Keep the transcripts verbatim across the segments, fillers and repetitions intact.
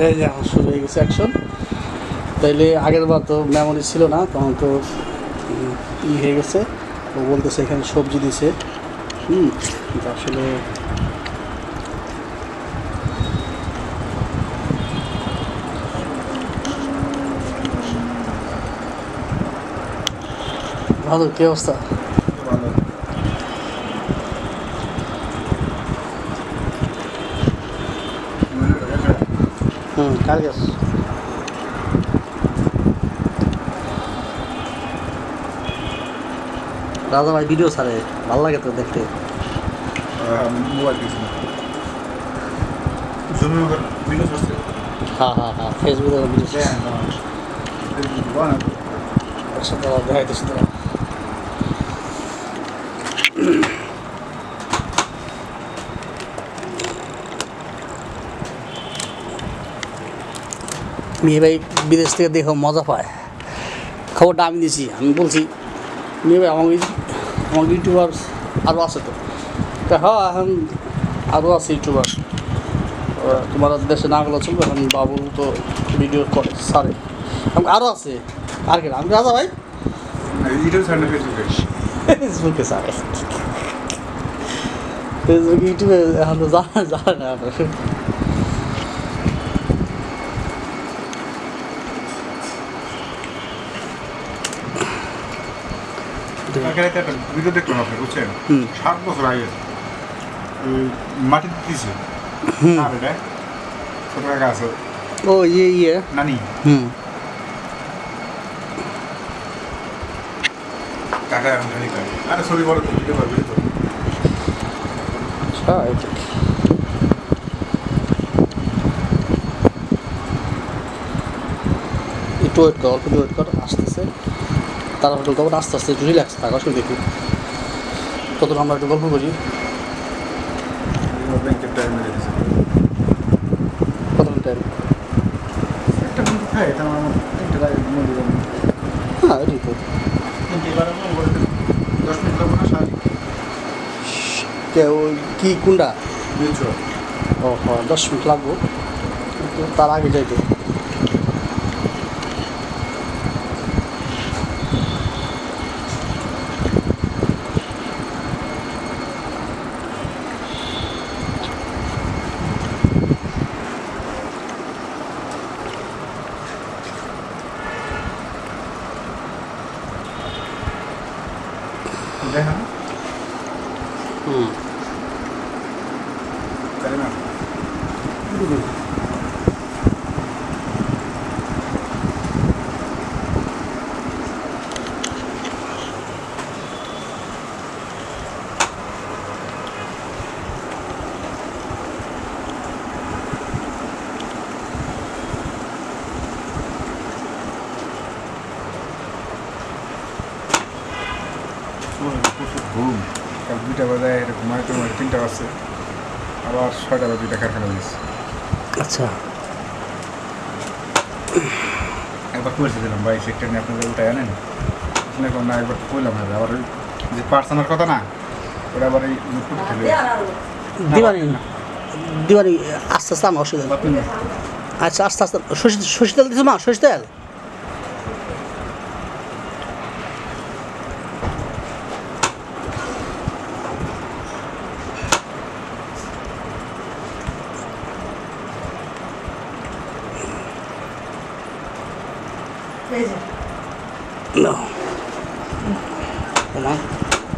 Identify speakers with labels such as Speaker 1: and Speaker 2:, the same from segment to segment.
Speaker 1: এই যে আমার শুরু হয়ে গেছে অ্যাকশন। তাইলে আগের বার তো মেমোরি ছিল না, তখন তো ই হয়ে গেছে। ও বলতেছে এখানে সবজি দিছে, হুম আসলে ভালো। কি অবস্থা? হুম কার গ্যাস রাজা ভাই ভিডিও ছাড়ে, ভালো লাগে তো দেখতে। হ্যাঁ হ্যাঁ হ্যাঁ ফেসবুকে ভিডিও একসাথে দেখাইতেছি তোরা। মেয়ে ভাই বিদেশ থেকে দেখো মজা পায়, খবরটা আমি দিছি। আমি বলছি মেয়ে ভাই আমার আমার ইউটিউবার আরও আছে তো, তা হ্যাঁ এখন আরও আছে ইউটিউবার, তোমার দেশে না গেলে চলবে। এখন বাবু তো ভিডিও করে সারে, আমি আরও আছে। আর কি আমি রাজা ভাই ফেসবুকে সারে, ফেসবুক ইউটিউবে এখন তো জানা জানে না।
Speaker 2: ভিডিও দেখলাম আপনি বুঝছেন, সাত বছর আগে মাটি দিতেছে ছোট টাকা আছে।
Speaker 1: ও ইয়ে ইয়ে
Speaker 2: নানি
Speaker 1: হুম
Speaker 2: টাকা এখন খালি খাই। আরে ছবি বলো তো, ভিডিও করবি তো।
Speaker 1: আচ্ছা এটা একটু ওয়েট কর, অল্প ওয়েট কর, আসতেছে। তারা হোটেল তখন আস্তে আস্তে একটু রিল্যাক্স থাকা শুধু দেখি, তখন আমরা একটু গল্প করি।
Speaker 2: ব্যাংকের টাইম মেরে দিয়েছে
Speaker 1: কতক্ষণ টাইম?
Speaker 2: একটা কিন্তু খাই তার আমার তিনটে লাগে মনে করি।
Speaker 1: হ্যাঁ এটাই তো
Speaker 2: দশ মিনিট লাগবো না সারাদিন
Speaker 1: কেউ কি কোনটা?
Speaker 2: বুঝছো?
Speaker 1: ও হ্যাঁ দশ মিনিট লাগবো, কিন্তু তার আগে যাইতো।
Speaker 2: দেখা
Speaker 1: হুম
Speaker 2: তাই না? প্রচুর ঘুম, কাল দুইটা বাজায় এটা ঘুমাই তোমার তিনটা বাজছে, আবার ছয়টা বাজে দুইটা কারখানা দিয়েছে।
Speaker 1: আচ্ছা
Speaker 2: একবার করেছিলাম ভাই সেক্টর নিয়ে আপনাদের উঠাই আনেন না, একবার তো কইলাম না, আবার ওই যে পার্সোনাল কথা না, ওটা আবার এই লুটপুট খেলে
Speaker 1: দিবানি দিবানি আস্তে আস্তে আমার অসুবিধা। আচ্ছা আস্তে আস্তে সরষে সরষে তেল দিছো মা? সরষে তেল No. Come on.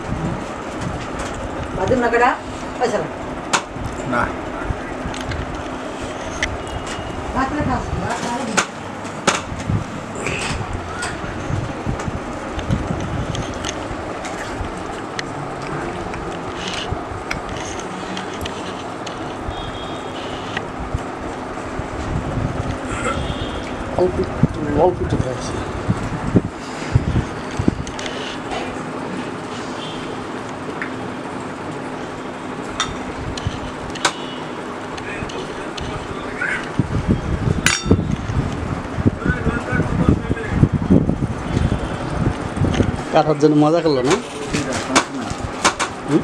Speaker 3: Badum na kada? Asa na?
Speaker 2: না
Speaker 3: Ba't na kas? Ba't na rin?
Speaker 1: অল্প একটু অল্প একটু খাইছি। কাটার জন্য মজা করলো না? হুম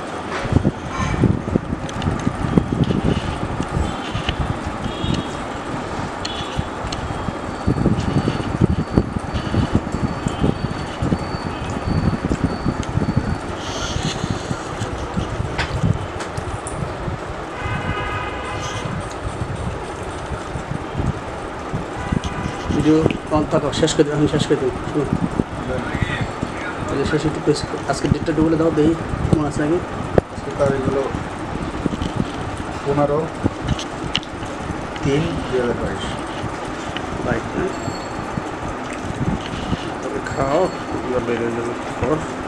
Speaker 1: ভিডিও থাকো শেষ করে দিন, আমি শেষ করে দিন শুনো শেষ একটু আজকে ডেটটা একটু বলে দাও দেখি মনে আছে নাকি।
Speaker 2: আজকে তারিখ হলো পনেরো তিন দুই হাজার বাইশ।
Speaker 1: বাইক খাও এবার বেরোয় যাবে খবর।